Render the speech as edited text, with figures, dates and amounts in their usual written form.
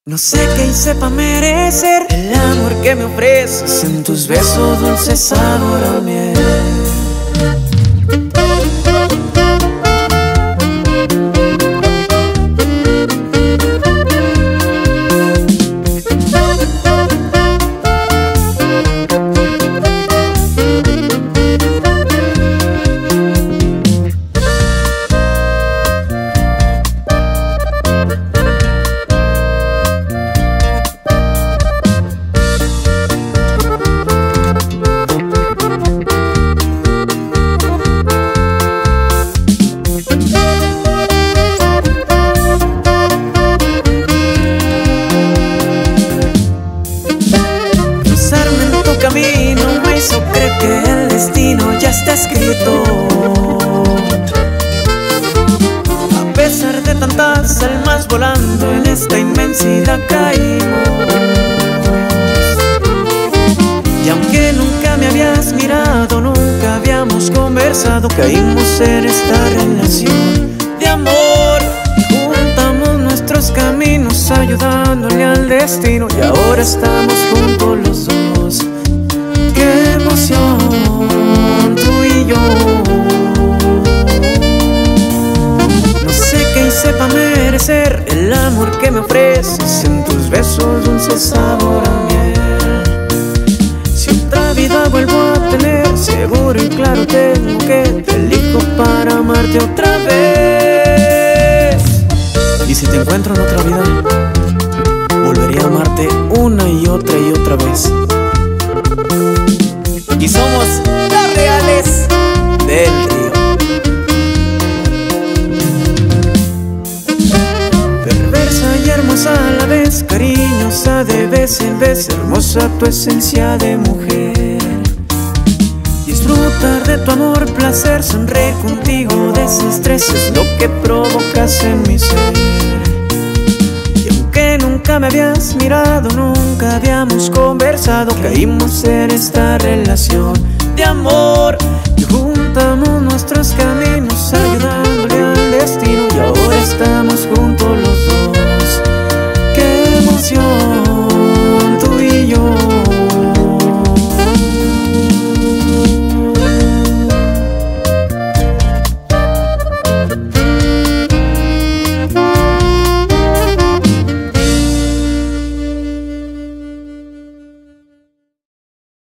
No sé qué hice pa' merecer el amor que me ofreces. En tus besos dulce sabor a miel. Creo que el destino ya está escrito. A pesar de tantas almas volando, en esta inmensidad caímos. Y aunque nunca me habías mirado, nunca habíamos conversado, caímos en esta relación de amor. Juntamos nuestros caminos ayudándole al destino, y ahora estamos juntos los dos. ¡Qué emoción, tú y yo! No sé qué hice pa' merecer el amor que me ofreces. En tus besos dulce sabor a miel. Si otra vida vuelvo a tener, seguro y claro tengo que te elijo para amarte otra vez. Y si te encuentro en otra vida, volvería a amarte una y otra vez. Y somos las Reales del Río. Perversa y hermosa a la vez, cariñosa de vez en vez, hermosa tu esencia de mujer. Disfrutar de tu amor, placer, sonreír contigo, desestrés es lo que provocas en mi ser. Que nunca me habías mirado, nunca habíamos conversado, caímos en esta relación de amor y juntamos nuestros caminos